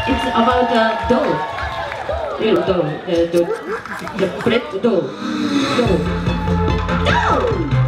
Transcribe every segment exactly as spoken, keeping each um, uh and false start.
It's about uh, dough. Real dough. The, the, the bread dough. Dough. Dough!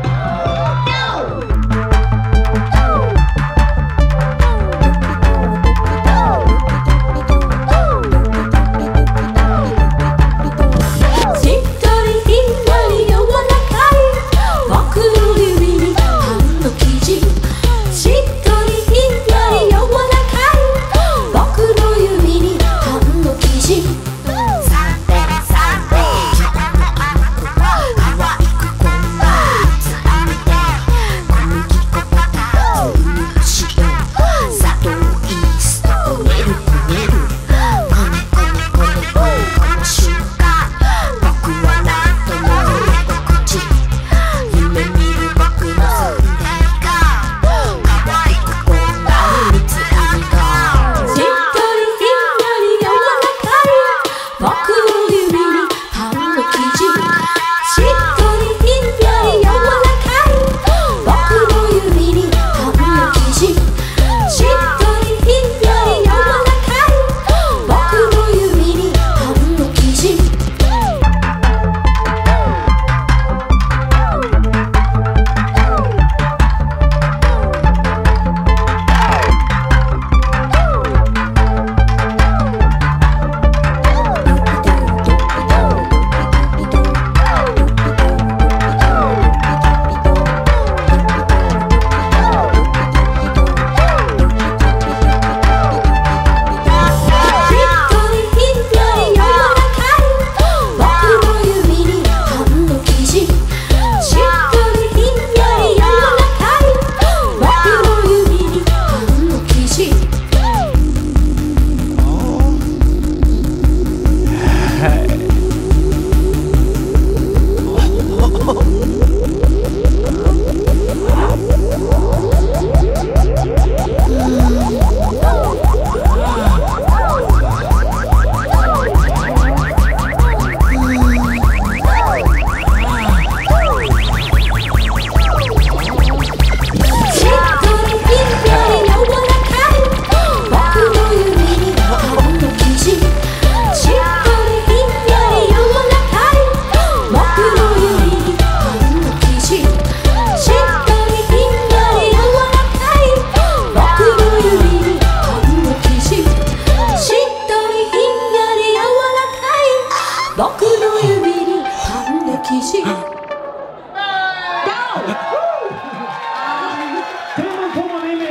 Tim Puma Mimi.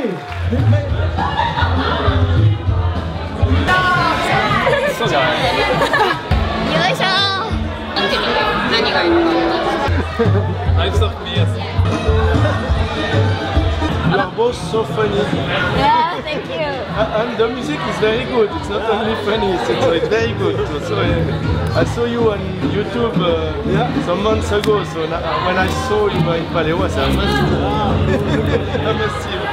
そうじゃない。よいしょ。見てみて。何がいいのか。 I'm so pleased. You are both so funny. Yeah, thank you. And the music is very good. It's not only funny, it's, it's very good. So uh, I saw you on YouTube uh, yeah. some months ago. So now, when I saw you in Paléo, I said, I must, I must see you.